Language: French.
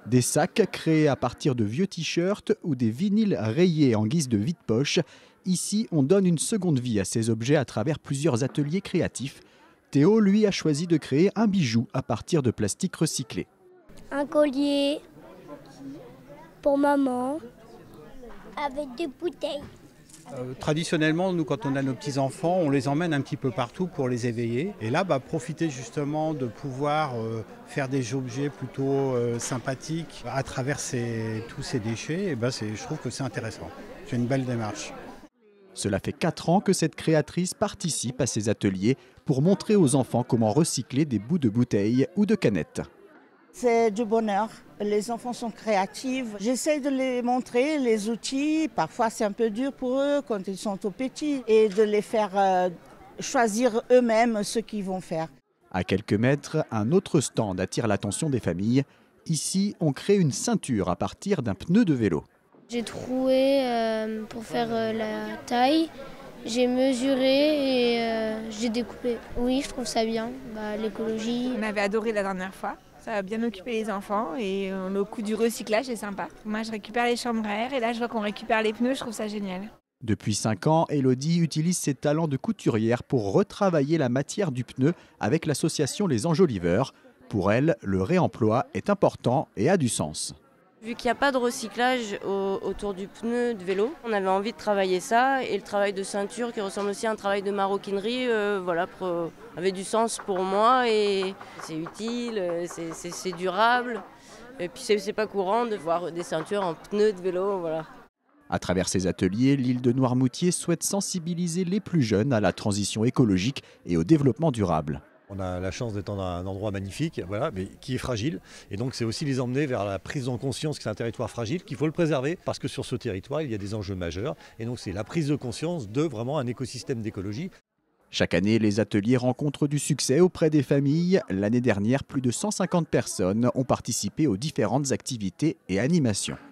Des sacs créés à partir de vieux t-shirts ou des vinyles rayés en guise de vide-poche. Ici, on donne une seconde vie à ces objets à travers plusieurs ateliers créatifs. Théo, lui, a choisi de créer un bijou à partir de plastique recyclé. Un collier pour maman avec des bouteilles. Traditionnellement, nous, quand on a nos petits-enfants, on les emmène un petit peu partout pour les éveiller. Et là, profiter justement de pouvoir faire des objets plutôt sympathiques à travers tous ces déchets, je trouve que c'est intéressant. C'est une belle démarche. Cela fait 4 ans que cette créatrice participe à ces ateliers pour montrer aux enfants comment recycler des bouts de bouteilles ou de canettes. C'est du bonheur. Les enfants sont créatifs. J'essaie de les montrer les outils. Parfois, c'est un peu dur pour eux quand ils sont tout petits et de les faire choisir eux-mêmes ce qu'ils vont faire. À quelques mètres, un autre stand attire l'attention des familles. Ici, on crée une ceinture à partir d'un pneu de vélo. J'ai troué pour faire la taille. J'ai mesuré et j'ai découpé. Oui, je trouve ça bien, l'écologie. On avait adoré la dernière fois. Ça a bien occupé les enfants et le coût du recyclage est sympa. Moi, je récupère les chambres à air et là, je vois qu'on récupère les pneus. Je trouve ça génial. Depuis 5 ans, Elodie utilise ses talents de couturière pour retravailler la matière du pneu avec l'association Les Enjoliveurs. Pour elle, le réemploi est important et a du sens. Vu qu'il n'y a pas de recyclage autour du pneu de vélo, on avait envie de travailler ça et le travail de ceinture qui ressemble aussi à un travail de maroquinerie avait du sens pour moi et c'est utile, c'est durable et puis c'est pas courant de voir des ceintures en pneus de vélo. Voilà. À travers ces ateliers, l'île de Noirmoutier souhaite sensibiliser les plus jeunes à la transition écologique et au développement durable. On a la chance d'être dans un endroit magnifique, mais qui est fragile. Et donc c'est aussi les emmener vers la prise en conscience que c'est un territoire fragile, qu'il faut le préserver, parce que sur ce territoire, il y a des enjeux majeurs. Et donc c'est la prise de conscience de vraiment un écosystème d'écologie. Chaque année, les ateliers rencontrent du succès auprès des familles. L'année dernière, plus de 150 personnes ont participé aux différentes activités et animations.